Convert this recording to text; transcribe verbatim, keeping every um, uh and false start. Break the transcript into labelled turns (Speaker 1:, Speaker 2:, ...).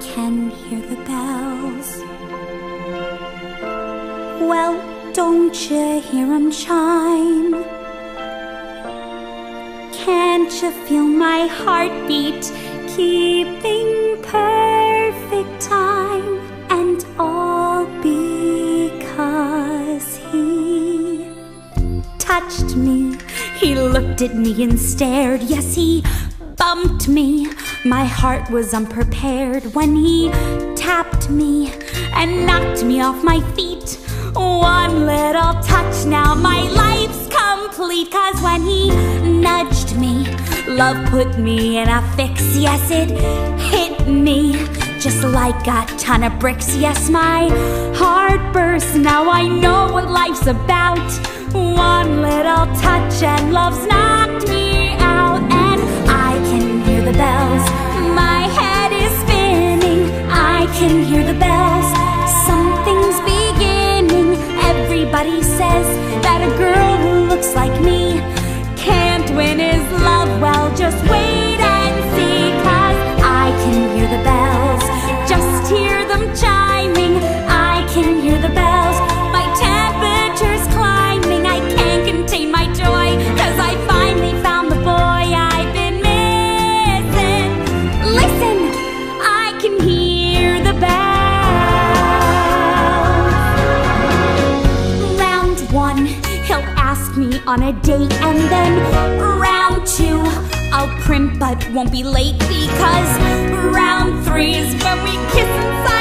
Speaker 1: can hear the bells. Well, don't you hear 'em chime? Can't you feel my heartbeat keeping perfect time? And all because he touched me. He looked at me and stared. Yes, he bumped me. My heart was unprepared when he tapped me and knocked me off my feet. One little touch, now my life's complete. 'Cause when he nudged me, love put me in a fix. Yes, it hit me just like a ton of bricks. Yes, my heart burst. Now I know what life's about. One little touch and love's knocked me out. And I can hear the bells. My head is spinning. I can hear the bells. Something's beginning. Everybody says that a girl who looks like me can't win his love. Well, just wait and see. 'Cause I can hear the bells. Just hear them chiming. I can hear the bells. My temperature's climbing. I can't contain my joy. 'Cause I finally found the boy I've been missing. Listen, I can hear the bells. Round one, he'll ask me on a date. And then round two, I'll primp but won't be late. Because round three is when we kiss inside